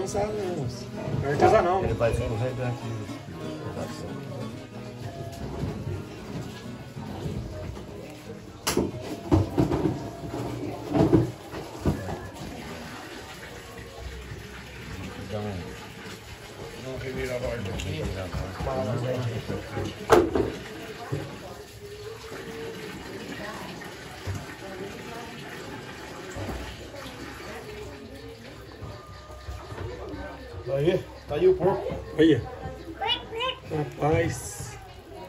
avançado mesmo. É artesanal. Ele vai escorregar aqui. Vamos revirar a borda aqui. Aí, tá aí o porco. Aí. Rapaz.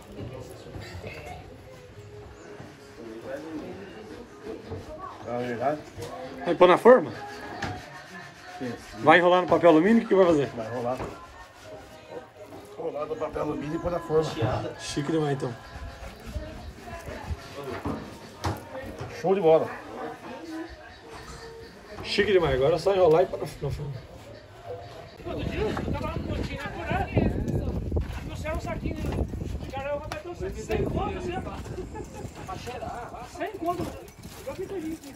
Tá verdade? Vai pôr na forma? Vai enrolar no papel alumínio? O que vai fazer? Vai enrolar. Enrolar no papel alumínio e pôr na forma. Chique demais então. Show de bola. Chique demais. Agora é só enrolar e pôr na forma. Todo dia eu tava lá no pontinho na curada e trouxeram um saquinho de caramba, vai ter 100 conto, assim, pra cheirar, 100 conto. Igual que tem gente.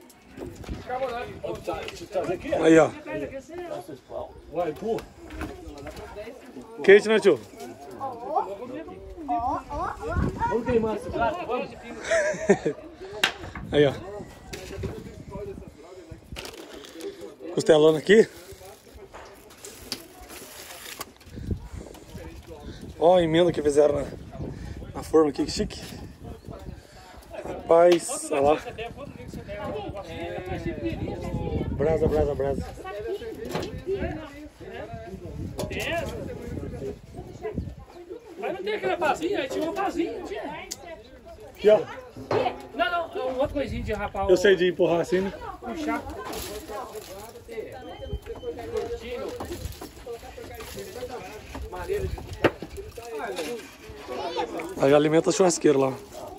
Aí, ó. Vai, pô. Quente, né, tio? Vamos queimar esse prato, vamos? Aí, ó. Costelando aqui. Ó a emenda que fizeram na forma aqui, que chique. Rapaz, olha lá. Brasa, brasa, brasa. Mas não tem aquela pazinha? Aí tinha uma pazinha, não tinha? Aqui, ó. Não, é uma outra coisinha de rapar. Eu sei de empurrar assim, né? Puxar. Aí alimenta o churrasqueiro lá.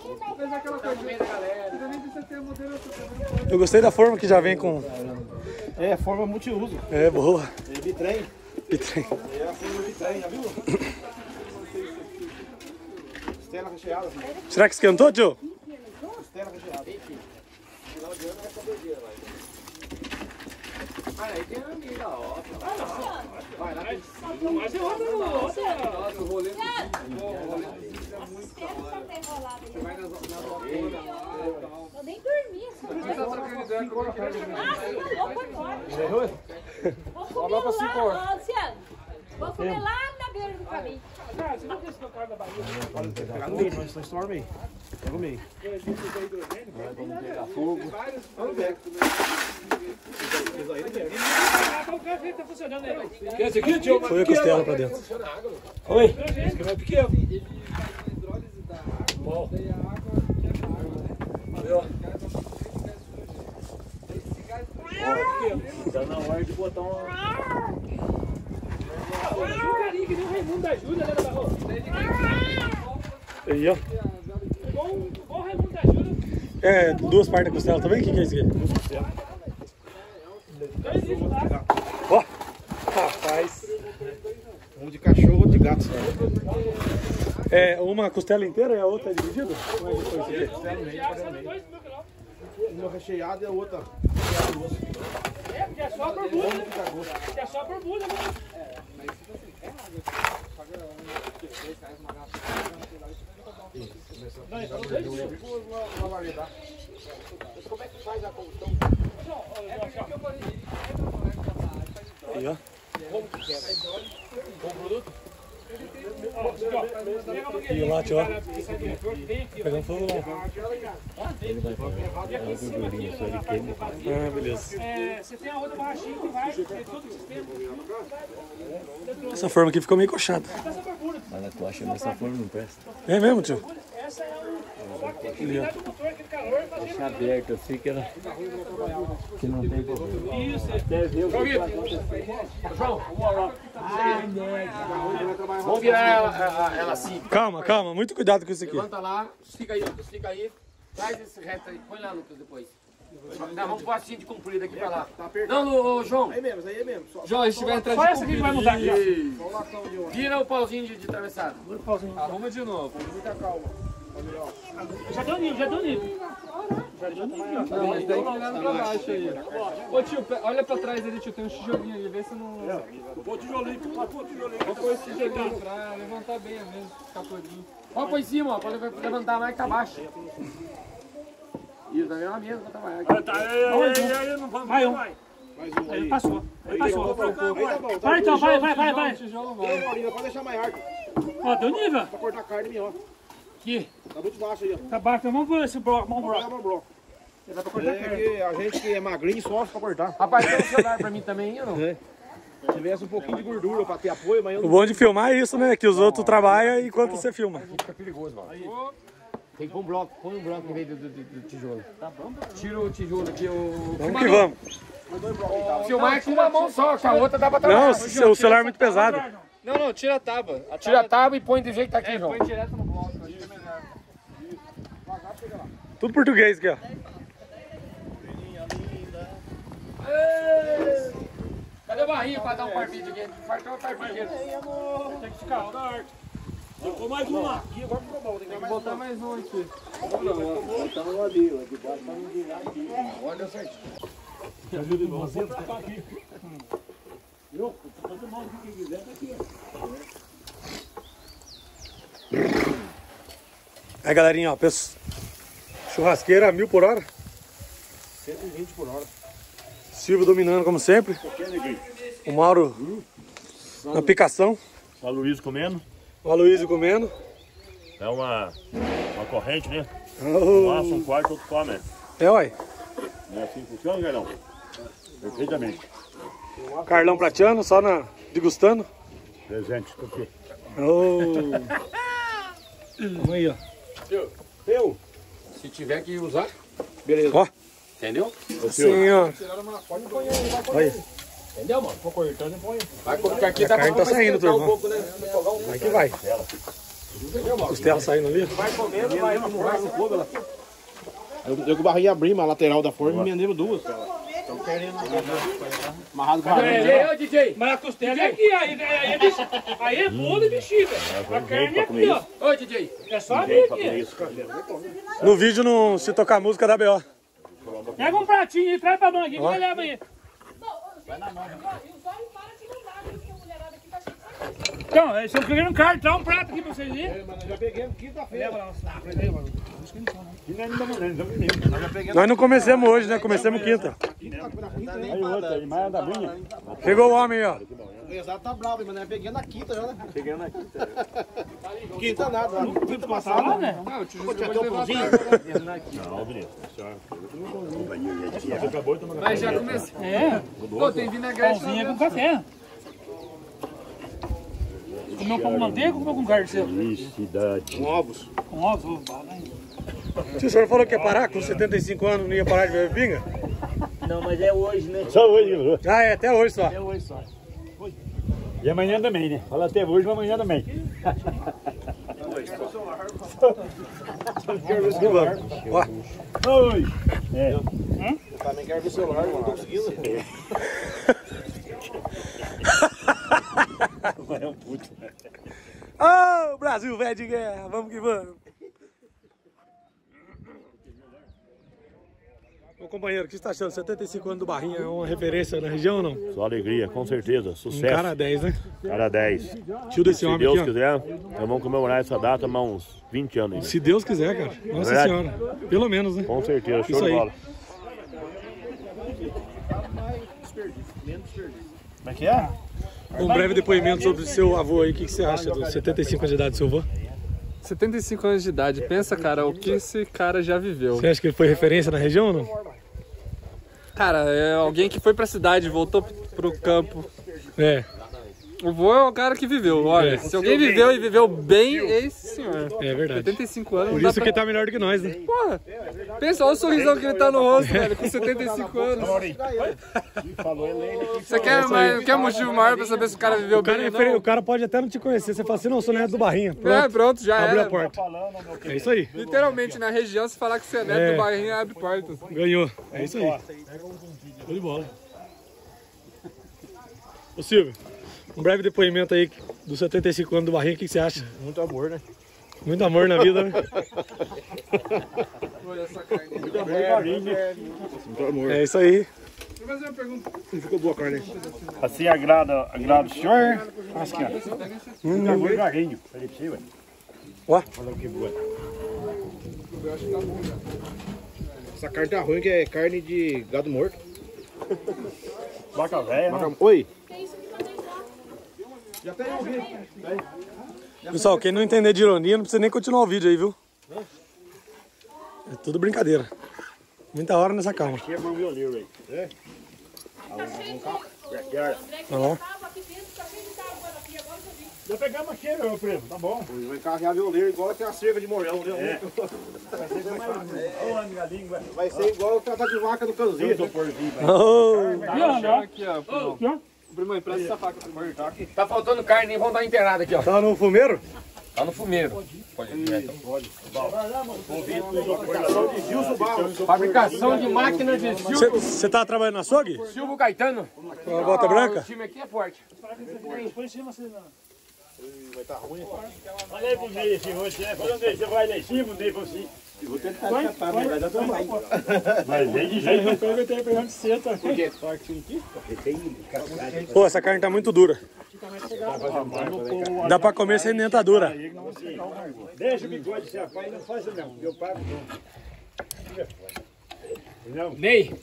Eu gostei da forma que já vem com... É, forma multiuso. É, boa. É bitrem. Bitrem. É a forma bitrem, já viu? Costela recheada. Será que esquentou, tio? Costela recheada. Aí tem uma amiga, ó. Vai lá. Mas eu ando O rolê do Eu nem dormi essa noite. Ah, sim, vou embora. Vou comer lá, Luciano. Vou comer lá na beira do caminho. Cara, você não quer esse cara da Bahia? Pegar no meio, nós storm aí. Pega o meio. Vamos pegar fogo. Vamos ver. O café tá funcionando aí. Quer esse aqui, tio? Foi a costela pra dentro. Oi. Esse aqui vai pequeno. Bom. Tá na hora de botar uma... O carinho que nem o Raimundo da Júlia, né, Barro? Aí, ó. Igual o Raimundo da Júlia. É, duas partes da costela também? O que é isso aqui? 2 litros lá. Ó, rapaz. Um de cachorro, outro de gato. É, uma costela inteira e a outra é dividida? Como é que foi isso aqui? Uma recheada e a outra. É, porque é só por bunda. Porque é só por bunda, né? Não, então 2 litros. Como é que faz a condução? Aí, ó. E lá, tio, ó. Pegando fogo lá. Ele vai pegar uma gordurinha, só ele queima. Ah, beleza. Você tem a outra borrachinha que vai, tem todo o sistema. Essa forma aqui ficou meio coxada. Mas a coxa nessa forma não presta. É mesmo, tio? Essa é o... Só que tem que ligar do motor, aquele calor, fazer... Deixa aberto assim que ela... Que não tem problema. Isso, Até ver o que vai acontecer. João, vamos lá. Vamos virar ela assim. Calma, calma. Muito cuidado com isso aqui. Levanta lá, estica aí, Lucas, estica aí. Traz esse resto aí. Põe lá, Lucas, depois. Não, vamos pôr assim de comprido daqui pra lá. Não, ô, João. Aí mesmo, aí é mesmo. João, se tiver entrando Só essa aqui que vai mudar aqui, ó. Vira o pauzinho de travessado. Arruma de novo. Muita calma. Já deu nível, já deu nível. Não, mas daí que olhando pra baixo aí. Ô tio, olha pra trás ali, tio, tem um tijolinho ali, vê se não... Pô, tijolinho, tijolinho. Vou pôr esse tijolinho pra levantar bem mesmo, ficar todinho. Ó, põe em cima, ó, pra levantar mais que tá baixo. Isso, também é uma mesa pra trabalhar aqui. Tá, não vamos. Vai um. Mais um aí. Passou. Vai então, vai. Tijolo Ei, Maurinho, pode deixar mais alto. Ó, deu nível. Pra cortar carne minha, ó. Aqui. Tá muito baixo aí, ó. Tá baixo, então vamos por esse bloco, vamos Vamos bloco. lá, bloco. Dá pra cortar carne. A gente que é magrinho sofre pra cortar. Rapaz, tem um celular pra mim também, ou não? Se tivesse um pouquinho de gordura pra ter apoio, mas eu O bom de filmar é isso, né? Que os outros trabalham enquanto você filma. Fica perigoso, mano. Tem que pôr um bloco, põe um bloco em vez do tijolo. Tá bom? Tira o tijolo aqui, o... Vamos que vamos. Filmar com uma mão só, com a outra dá pra trabalhar. Não, o celular é muito pesado. Não, tira a tábua. Tira a tábua e põe do jeito que tá aqui, João. Põe direto no bloco, acho que é melhor. Tudo português aqui, ó. Cadê o barrinho pra dar um parpite aqui? Fartou o parpite aqui. Tem que ficar, ó, da arte. Ficou mais um lá. aqui agora ficou bom. Tem que Vou botar mais um aqui. Olha, deu certinho. Aí, galerinha, ó, churrasqueira a 1000 por hora. 120 por hora. Silvio dominando como sempre. O Mauro na picação. O Aloysio comendo. O Aloysio comendo. É uma corrente, né? Oh. Um assa, um quarto, outro come. É, uai. Não é assim que funciona, Carlão? Perfeitamente. Carlão prateando, só degustando. Presente, por quê? Oh. Vamos aí, ó. Eu? Se tiver que usar, Beleza. Ó, entendeu? assim, ó. Olha, Entendeu, mano? Vou cortando e põe. Vai colocar aqui, a dá carne tá saindo, esquentar turma. pouco, né? Vai que vai. Costela saindo ali. Vai comendo, vai no fogo lá. Eu com o barrinho abri uma lateral da forma e emendemos duas. Estão querendo amarrado com a Ô, DJ! Mas a costela é aqui, aí é bolo e bexiga. A carne é aqui, ó. Ô, DJ! É só abrir aqui. No vídeo, não se tocar música da B.O. Pega um pratinho aí, traz pra mão aqui, que leva aí. Então, se eu querer um cartão, um prato aqui pra vocês aí. Já peguei quinta-feira. Nós não comecemos hoje, né? Comecemos quinta. Aí outra, aí mais da minha. Chegou o homem, ó. O exato tá bravo, mas nós peguei na quinta já, né? Peguei na quinta. Quinta nada, quinta passada. Ah, o tijolo pode levar. Não, Vinícius. Você acabou de tomar Mas já comecei. É, Pô, tem vinagrete pãozinho lá com café. Comeu com manteiga ou comeu com carne seu? felicidade. Com ovos. Com ovos, ô, bala, hein? Se o senhor falou que ia parar, com 75 anos não ia parar de beber pinga? Só hoje, viu? Ah, é, até hoje só. E amanhã também, né? Fala até hoje, mas amanhã também. Ó, Oi! É. Eu também quero ver o celular, não tô conseguindo. Vai um puto. ô, Brasil, velho de guerra, vamos que vamos. Ô, companheiro, o que você tá achando? 75 anos do Barrinha é uma referência na região ou não? Só alegria, com certeza. Um Sucesso. cara 10, né? Cara 10. Tio desse Se homem Deus aqui, ó. quiser, nós vamos comemorar essa data há uns 20 anos ainda. Se Deus quiser, cara. Nossa Verdade? senhora. Pelo menos, né? Com certeza, show Isso de aí. bola. Como é que é? Um breve depoimento sobre o seu avô aí. O que você acha dos 75 anos de idade do seu avô? 75 anos de idade. Pensa, cara, o que esse cara já viveu. Você acha que ele foi referência na região ou não? Cara, é alguém que foi pra cidade, voltou pro campo. É, O vô é o cara que viveu. Olha, se alguém viveu e viveu bem, é esse senhor. é verdade. 75 anos. Por não dá isso que tá melhor do que nós, né? Porra, pensa, olha o sorrisão que ele tá no rosto, velho, com 75 anos. Você quer motivo maior pra saber se o cara viveu O cara, bem é ou referência, não? o cara pode até não te conhecer. Você fala assim, não, eu sou neto do Barrinha. É, Pronto, pronto, já abriu era. a porta. É isso aí. Literalmente, na região, se falar que você é neto É. do Barrinha, abre portas. Ganhou. É isso aí. Show de bola. Ô Silvio, um breve depoimento aí dos 75 anos do Barrinha, o que você acha? Muito amor, né? Muito amor na vida, né? Olha essa carne. Muito amor e carinho. Muito amor. É isso aí. Deixa eu fazer uma pergunta. Ficou boa a carne. Assim agrada o senhor? Acho que é. Muito amor e carinho. Falei pra você, ué. Ó. Falou que boa. Eu acho que tá bom já. Essa carne tá ruim, que é carne de gado morto. Vaca velha, né? Oi. Pessoal, quem não entender de ironia não precisa nem continuar o vídeo aí, viu? É tudo brincadeira. Muita hora nessa calma. Aqui é mão violeiro aí. É? Olha lá. Já pegamos aqui, meu primo, tá bom. Vai carregar violeiro igual que a cerca de morrão, né? Vai ser igual o trata de vaca do canzinho. Aqui, ó. Primo, empresta essa faca pro meu. Tá faltando carne, vamos dar inteirada aqui, ó. Tá no fumeiro? Tá no fumeiro. Pode ir, fabricação de máquinas de Silvio. Você tá trabalhando na açougue? Silvio Caetano. Com a bota branca? O time aqui é forte. Olha aí pro meio assim, você. Você vai lá em cima, nem você. Vou tentar escapar, mas vai dar trabalho. Mas nem de jeito não pega, eu tenho pegando de cedo. Por quê? Pô, essa carne tá muito dura. Dá pra comer sem dentadura. Deixa o bigode ser pai e não faz isso não. Eu pago não. Ney.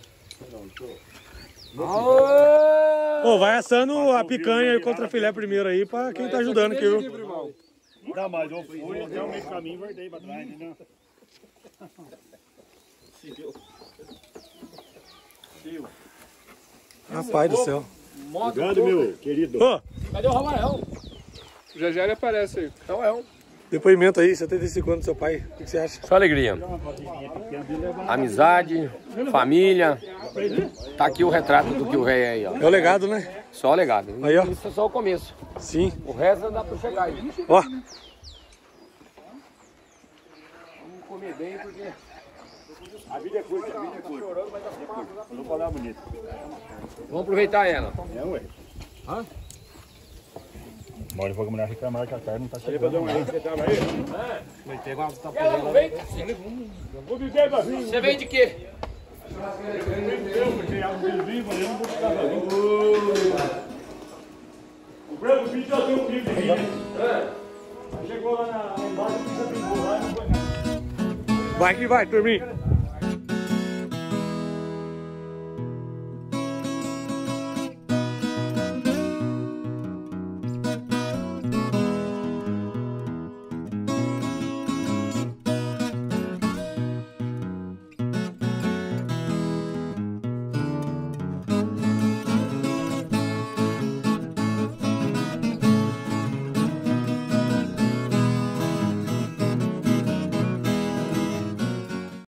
Pô, vai assando a picanha e o contrafilé primeiro aí pra quem tá ajudando aqui, viu? Não, mas eu fui até o meio caminho e voltei pra trás, entendeu? Rapaz do céu. Obrigado, meu querido. Ô, Cadê o Rafael? Já já ele aparece aí. Então é um. depoimento aí, 75 anos do seu pai. O que você acha? Só alegria. Amizade, família. Tá aqui o retrato do que o rei é aí, ó. É o legado, né? Só o legado. Aí, ó. Isso é só o começo. Sim. O resto dá pra chegar aí. Ó. Vamos comer bem porque... A vida é curta, a vida é curta. Não vou falar bonito. Vamos aproveitar ela. É, ué. Hã? Uma hora foi que a mulher reclamar que a carne não tá chegando. Você vem de quê? O branco vídeo já tem um clipe aqui, né? Chegou lá embaixo e já brincou lá e não foi nada. Vai que vai, turminha.